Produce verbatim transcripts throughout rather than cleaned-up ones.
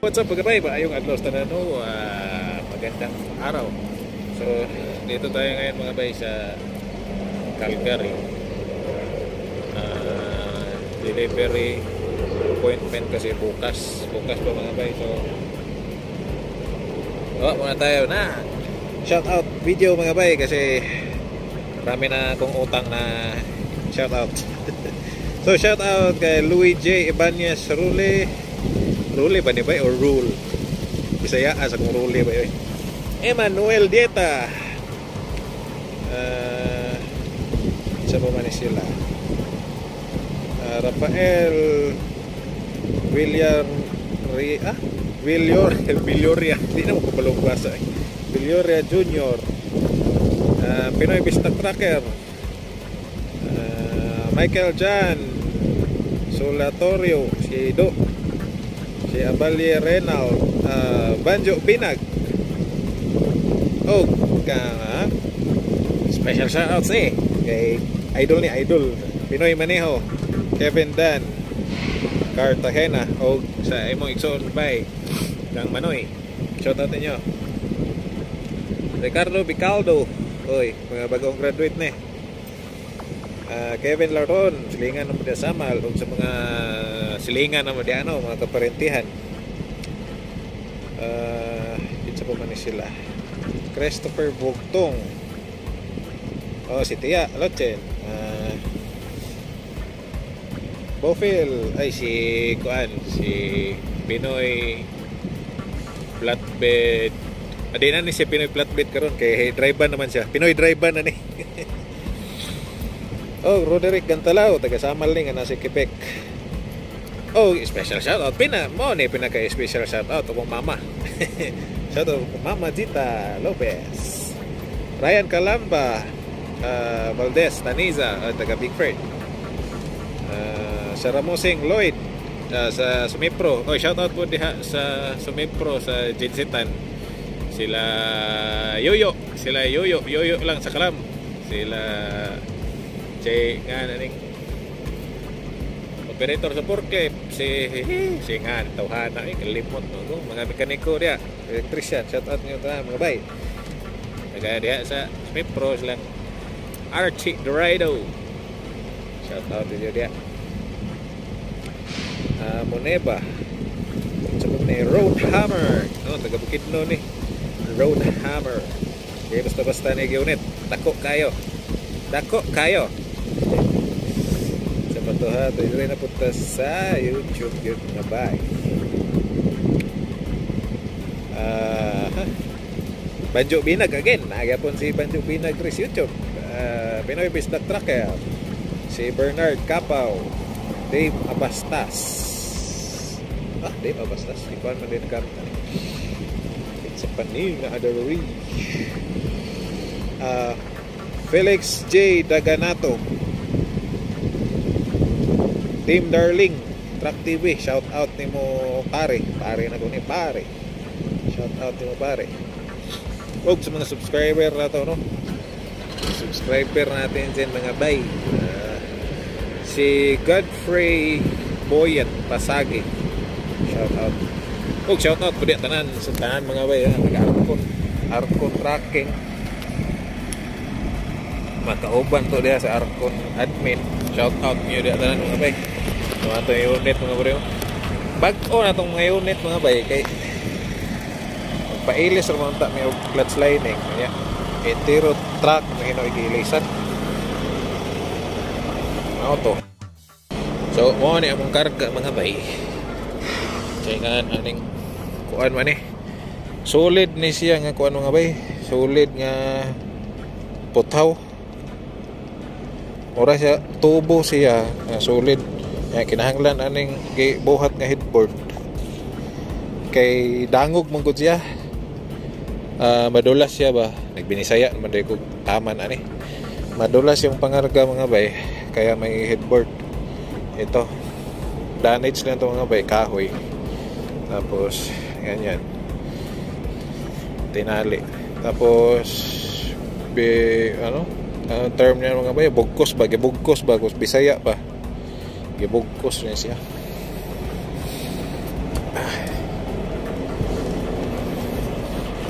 what's up mga bay? Maayong adlaw sa tanan, no? Uh, magandang araw. So, dito tayo ngayon mga bay sa Calgary. Uh, delivery appointment kasi bukas. Bukas pa mga bay. So, oh, muna tayo na. Shout out video mga bay kasi marami na akong utang na shout out. So, shout out kay Louis J. Ibanez Rule. Rule ba ni ba or rule? Bisaya asa kung rule ba yun. Emmanuel Dieta. Uh, isa pa man sila. Uh, Rafael Villar ah? Villor Villoria. Hindi na mo kapalong basa eh. Villoria Junior. Uh, Pinoy Bistak Tracker. Uh, Michael Jan Solatorio. Si Do. Si Abalie Renal, uh, Banjo Binag. Oh, ka special shoutouts eh kay idol ni idol Pinoy Maneho, Kevin Dan Cartagena o sa imong igsoon bay kang Manoy. Shoutout ninyo. Ricardo Bicaldo, oy, mga bagong graduate ni. Uh, Kevin Laron, silingan naman dia Samal o sa mga silingan naman dia ano, mga kaparentihan. Uh, isa pa man sila. Christopher Bugtong. Oh, si Tia Lochen. Uh, Bofil, ay si Kuan, si Pinoy Flatbed. Adi na ni si Pinoy Flatbed karon kay driver naman siya. Pinoy driver na ni. Oh, Roderick Gantalao, taga Samal ni nga nasa Quebec. Oh, special shoutout pina mo ni pinaka special shoutout akong mama. Shoutout kong Mama Dita Lopez. Ryan Calamba, uh, Valdez Taniza, uh, taga Bigford. Uh, Sarah Mosing Lloyd uh, sa Sumipro. Oh, shoutout po diha sa Sumipro sa Jinsitan. Sila Yoyo, sila Yoyo, Yoyo lang sa Kalam. Sila si nga naning operator sa forklift si si nga tawhana eh kalimot no mga mekaniko dia electrician. Shout out niyo ta mga bay taga dia sa Smith Pro silang Archie Dorado. Shout out niyo dia. uh, Moneba sa ni Road Hammer no taga Bukidnon ni Road Hammer. Okay, basta basta ni unit dako kayo dako kayo sa batuha ito rin napunta sa YouTube yun na bye. uh, Banjo Binag again nagapon si Banjo Binag rin sa YouTube. uh, Pinoy Bisdak Tracker, si Bernard Capaw, Dave Abastas. Ah, Dave Abastas ikuan man din kanta it's a paning na adoree. uh, Felix J. Daganato, Team Darling Track T V, shout out ni mo pare pare na ko ni pare, shout out ni mo pare. Og sa mga subscriber na to no, subscriber natin dyan mga bay. uh, si Godfrey Boyet Pasagi, shout out. Og shout out po di tanan sa tanan mga bay, nag-Arkon Arkon Tracking, makauban to dia sa Arkon admin. Shout out niyo dia tanan mga bay. Mga to yung unit mga bro. Bag-o na tong mga unit mga bay kay pailis ra man ta may clutch lining ya. Etero truck na hino igilisan. Auto. So mo ni among karga mga bay. Kaya aning kuan man ni. Solid ni siya nga kuan mga bay. Solid nga putaw. Ora siya tubo siya uh, solid ya, kinahanglan aning gibuhat nga headboard kay dangog man gud siya. Uh, madulas siya ba nagbinisaya man day ko taman ani madulas yung pangarga mga bay kaya may headboard ito damage lang to mga bay kahoy tapos ganyan tinali tapos be ano Uh, term niya mga bay, bugkos ba, gibugkos ba, Bisaya pa, gibugkos niya siya.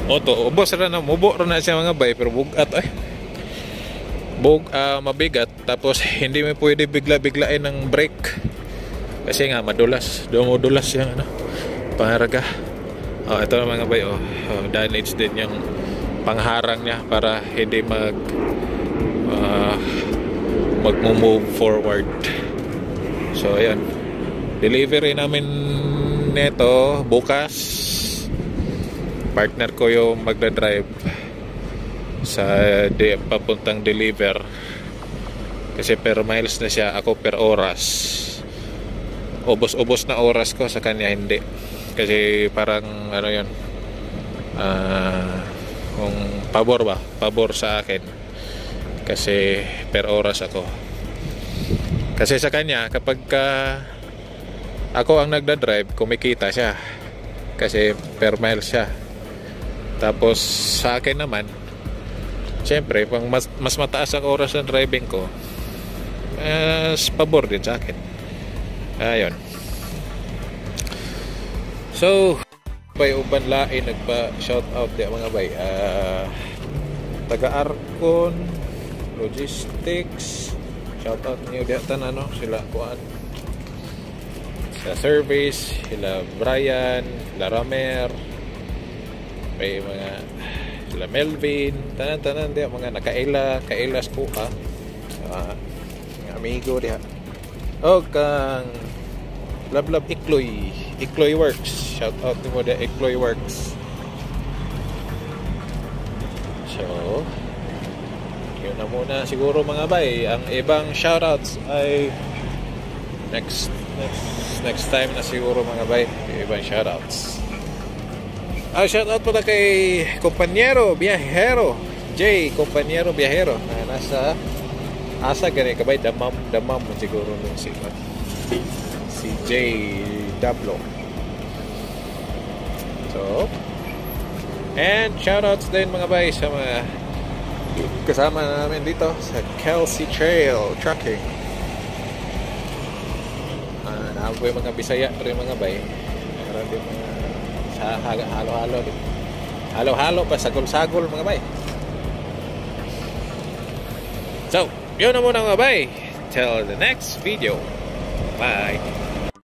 Oto, ubos ra na, mubo ra na siya mga bay, pero bugat eh. Bug, uh, mabigat, tapos hindi mo pwede bigla-biglain ng brake. Kasi nga, madulas. Dumudulas yung ano, pangaraga. Oh, ito mga bay, oh, oh, damage din yung pangharang niya para hindi mag uh, mag-move forward. So, ayan. Delivery namin neto bukas. Partner ko yung magdadrive sa de, papuntang deliver kasi per miles na siya, ako per oras. Ubos-ubos na oras ko, sa kanya hindi, kasi parang ano yun, uh, kung pabor ba pabor sa akin kasi per oras ako, kasi sa kanya kapag ka ako ang nagdadrive, kumikita siya kasi per mile siya. Tapos sa akin naman, siyempre, pag mas, mas mataas ang oras ng driving ko, mas pabor din sa akin. Ayun. So, bay uban lain nagpa shout out di mga bay. Uh, taga Arcon Logistics. Shout out niyo di tan ano sila kuan. Sa service, sila Brian, sila Ramer, may mga sila Melvin, tanan-tanan diya mga nakaila, kaila skuha. Uh, mga amigo diha. O kang Love Love Ikloy, Ikloy Works. Shout out mo diya Ikloy Works. So, yun na muna siguro mga bay. Ang ibang shoutouts ay next next next time na siguro mga bay. Ibang shoutouts. Ah, shoutout pala kay Kompanyero Biyahero J, Kompanyero Biyahero na nasa asa gani kabay, damam damam mo siguro nung si si J Dablo. So, and shoutouts din mga bay sa mga kasama namin dito sa Kelsey Trail Trucking. Ah, naaboy mga Bisaya rin mga bay. Meron din mga sa halo-halo din. Halo-halo pa, sagol-sagol mga bay. So, yun na muna mga bay. Till the next video. Bye.